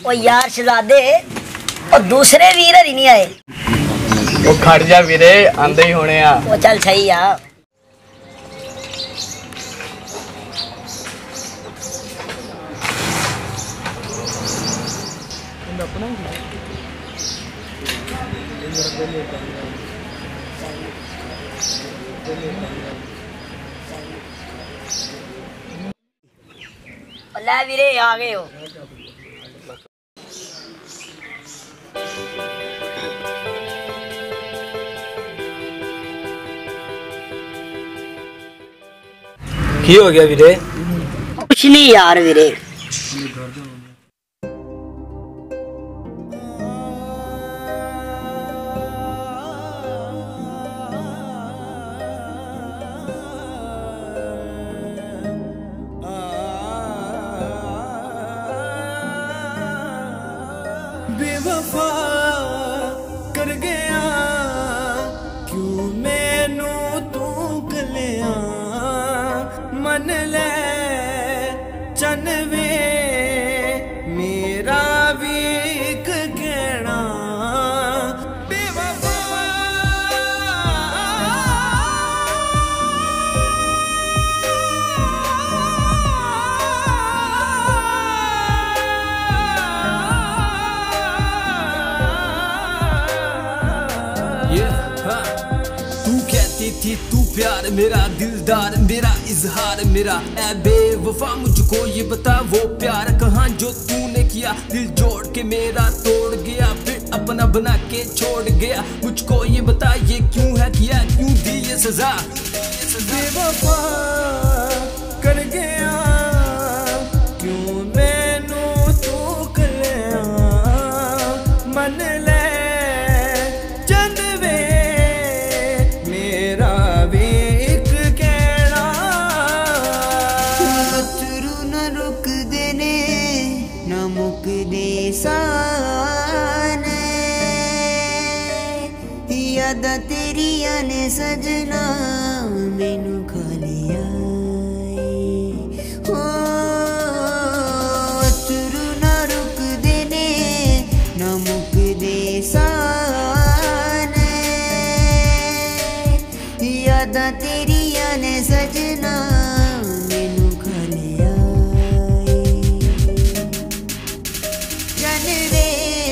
ओ यार शहजादे, और दूसरे वीर ही नहीं आए। वो खड़ जा वीरे, आंदे ही होने आ। वो चल सही आ। लै वीरे आ गए हो। की हो गया वीरे? कुछ नहीं यार वीरे। बेवफा कर गया क्यों मैनू तू गलिया मन ले चनवे मेरा भी एक कहना बेवफा। तू कहती थी तू प्यार मेरा दिलदार मेरा इजहार मेरा, ऐ बेवफा मुझको ये बता वो प्यार कहाँ जो तूने किया। दिल जोड़ के मेरा तोड़ गया फिर अपना बना के छोड़ गया। मुझको ये बता ये क्यों है किया, क्यों दी ये सजा। बेवफा कर गया क्यों मैनू तू गलिया मन ले चनवे मेरा भी एक कहना। अथरू न रुक देने न मुक दे साने यादा तेरिया ने सजना मैनू खा लिया। हो अथरू न रुक देने न मुक दे साने यादा तेरिया ने सजना मैनू खा लिया। जनवे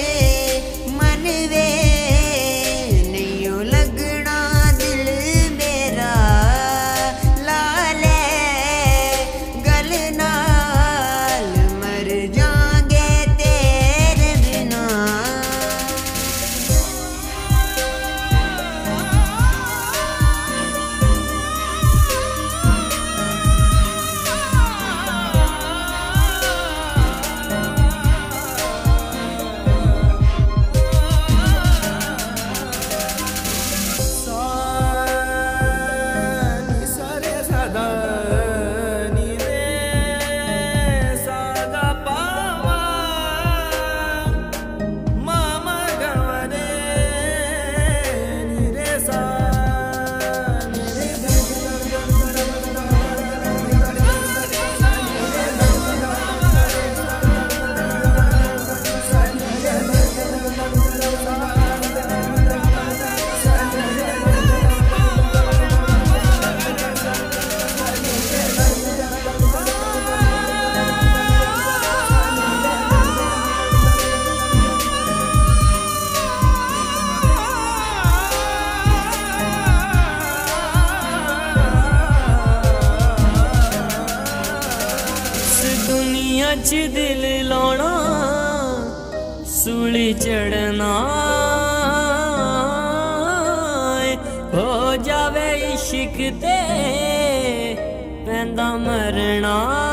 मनवे नहीं लगना दिल मेरा लाले गल नाल मर जाएंगे तेरे बिना। दुनिया च दिल लाना सूली चढ़ना हो जावे इश्क ते पैंदा मरना।